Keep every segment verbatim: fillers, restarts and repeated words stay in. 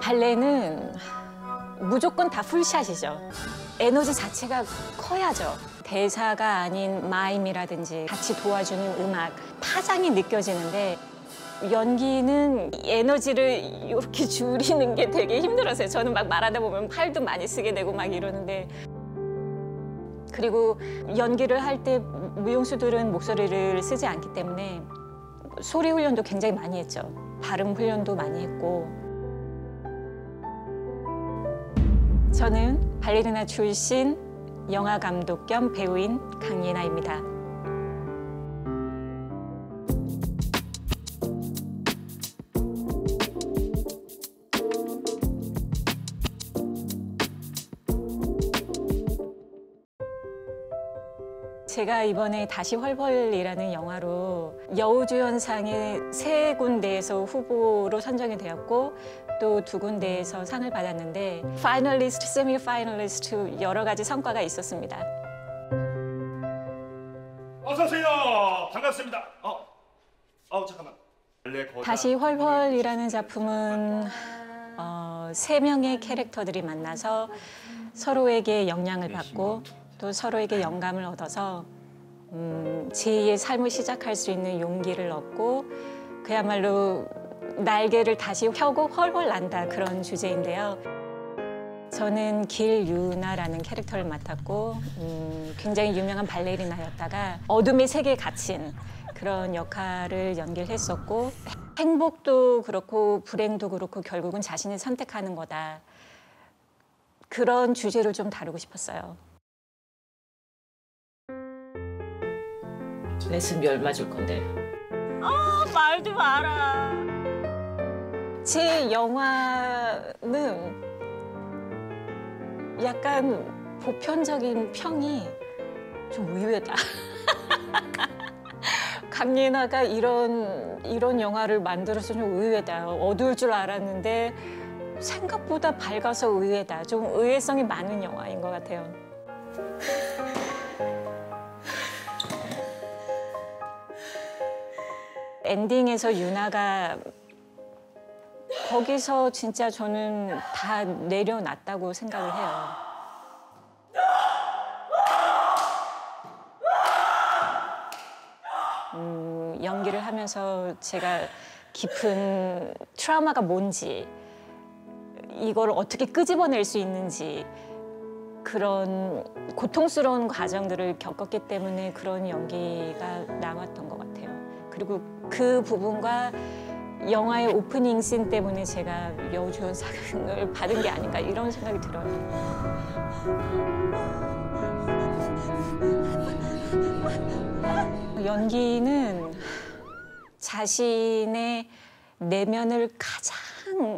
발레는 무조건 다 풀샷이죠. 에너지 자체가 커야죠. 대사가 아닌 마임이라든지 같이 도와주는 음악, 파장이 느껴지는데 연기는 에너지를 이렇게 줄이는 게 되게 힘들었어요. 저는 막 말하다 보면 팔도 많이 쓰게 되고 막 이러는데, 그리고 연기를 할 때 무용수들은 목소리를 쓰지 않기 때문에 소리 훈련도 굉장히 많이 했죠. 발음 훈련도 많이 했고. 저는 발레리나 출신 영화 감독 겸 배우인 강예나입니다. 제가 이번에 다시 헐벌이라는 영화로 여우주연상에 세 군데에서 후보로 선정이 되었고 또 두 군데에서 상을 받았는데 파이널리스트, 세미 파이널리스트 여러 가지 성과가 있었습니다. 어서 오세요. 반갑습니다. 어, 어 잠깐만. 다시 헐벌이라는 작품은 어, 세 명의 캐릭터들이 만나서 서로에게 영향을 받고 또 서로에게 영감을 얻어서 음, 제이의 삶을 시작할 수 있는 용기를 얻고 그야말로 날개를 다시 펴고 헐헐 난다, 그런 주제인데요. 저는 길유나라는 캐릭터를 맡았고 음, 굉장히 유명한 발레리나였다가 어둠의 세계에 갇힌 그런 역할을 연기를 했었고, 행복도 그렇고 불행도 그렇고 결국은 자신이 선택하는 거다, 그런 주제를 좀 다루고 싶었어요. 레슨비 얼마 줄 건데? 아, 말도 마라. 제 영화는 약간 보편적인 평이 좀 의외다. 강예나가 이런 이런 영화를 만들어서 좀 의외다. 어두울 줄 알았는데 생각보다 밝아서 의외다. 좀 의외성이 많은 영화인 것 같아요. 엔딩에서 유나가 거기서 진짜 저는 다 내려놨다고 생각을 해요. 음, 연기를 하면서 제가 깊은 트라우마가 뭔지, 이걸 어떻게 끄집어낼 수 있는지, 그런 고통스러운 과정들을 겪었기 때문에 그런 연기가 남았던 것 같아요. 그리고 그 부분과 영화의 오프닝 씬 때문에 제가 여우주연상을 받은 게 아닌가, 이런 생각이 들어요. 연기는 자신의 내면을 가장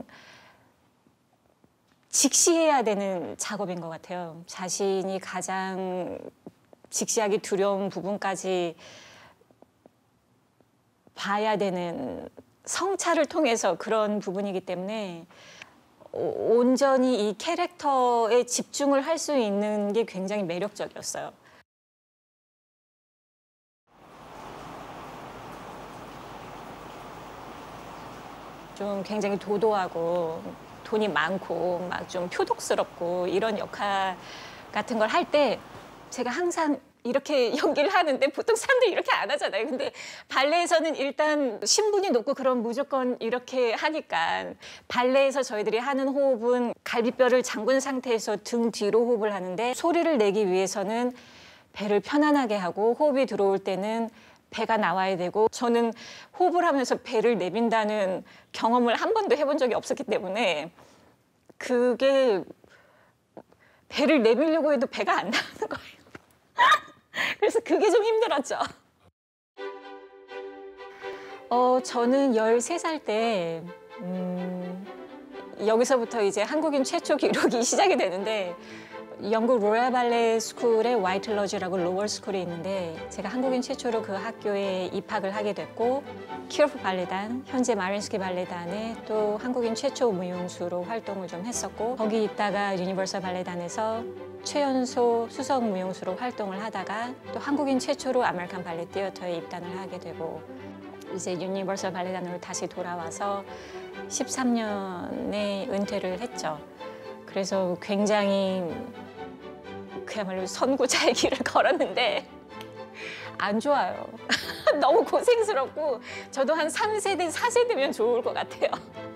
직시해야 되는 작업인 것 같아요. 자신이 가장 직시하기 두려운 부분까지 봐야 되는, 성찰을 통해서 그런 부분이기 때문에 온전히 이 캐릭터에 집중을 할 수 있는 게 굉장히 매력적이었어요. 좀 굉장히 도도하고 돈이 많고 막 좀 표독스럽고 이런 역할 같은 걸 할 때 제가 항상 이렇게 연기를 하는데 보통 사람들이 이렇게 안 하잖아요. 근데 발레에서는 일단 신분이 높고 그럼 무조건 이렇게 하니까, 발레에서 저희들이 하는 호흡은 갈비뼈를 잠근 상태에서 등 뒤로 호흡을 하는데, 소리를 내기 위해서는 배를 편안하게 하고 호흡이 들어올 때는 배가 나와야 되고, 저는 호흡을 하면서 배를 내빈다는 경험을 한 번도 해본 적이 없었기 때문에 그게 배를 내밀려고 해도 배가 안 나오는 거예요. 그래서 그게 좀 힘들었죠. 어, 저는 열세 살 때 음, 여기서부터 이제 한국인 최초 기록이 시작이 되는데, 영국 로얄 발레 스쿨의 화이트 러지라고 로월 스쿨이 있는데 제가 한국인 최초로 그 학교에 입학을 하게 됐고, 키로프 발레단, 현재 마린스키 발레단에 또 한국인 최초 무용수로 활동을 좀 했었고, 거기 있다가 유니버설 발레단에서 최연소 수석 무용수로 활동을 하다가 또 한국인 최초로 아메리칸 발레 티어터에 입단을 하게 되고, 이제 유니버설 발레단으로 다시 돌아와서 십삼 년에 은퇴를 했죠. 그래서 굉장히 그야말로 선구자의 길을 걸었는데 안 좋아요. 너무 고생스럽고 저도 한 삼 세대, 사 세대면 좋을 것 같아요.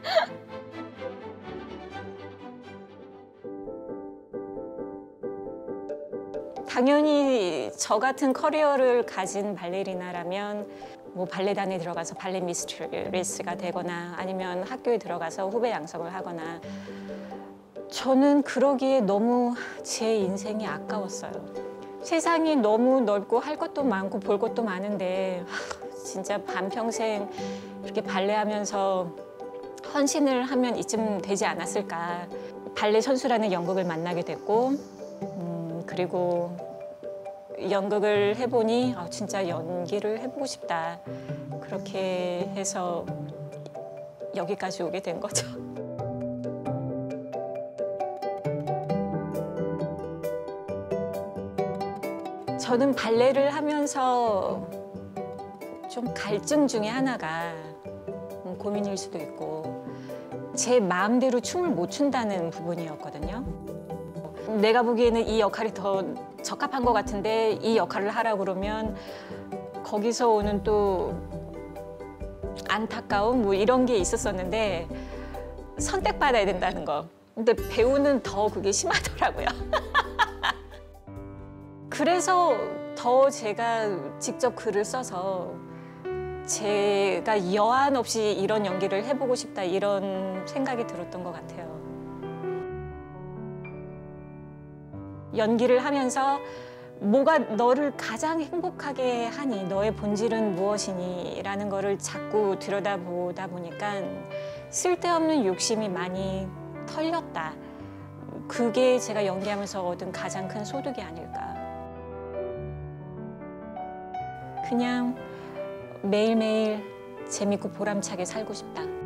당연히 저 같은 커리어를 가진 발레리나라면 뭐 발레단에 들어가서 발레 미스트레스가 되거나 아니면 학교에 들어가서 후배 양성을 하거나 저는 그러기에 너무 제 인생이 아까웠어요. 세상이 너무 넓고 할 것도 많고 볼 것도 많은데 진짜 반평생 이렇게 발레하면서 헌신을 하면 이쯤 되지 않았을까. 발레 선수라는 연극을 만나게 됐고 음, 그리고 연극을 해보니 아, 진짜 연기를 해보고 싶다. 그렇게 해서 여기까지 오게 된 거죠. 저는 발레를 하면서 좀 갈증 중에 하나가 음, 고민일 수도 있고 제 마음대로 춤을 못 춘다는 부분이었거든요. 내가 보기에는 이 역할이 더 적합한 것 같은데 이 역할을 하라고 그러면 거기서 오는 또 안타까움 뭐 이런 게 있었었는데 선택받아야 된다는 거. 근데 배우는 더 그게 심하더라고요. 그래서 더 제가 직접 글을 써서 제가 여한 없이 이런 연기를 해보고 싶다 이런 생각이 들었던 것 같아요. 연기를 하면서 뭐가 너를 가장 행복하게 하니, 너의 본질은 무엇이니 라는 거를 자꾸 들여다보다 보니까 쓸데없는 욕심이 많이 털렸다. 그게 제가 연기하면서 얻은 가장 큰 소득이 아닐까. 그냥 매일매일 재밌고 보람차게 살고 싶다.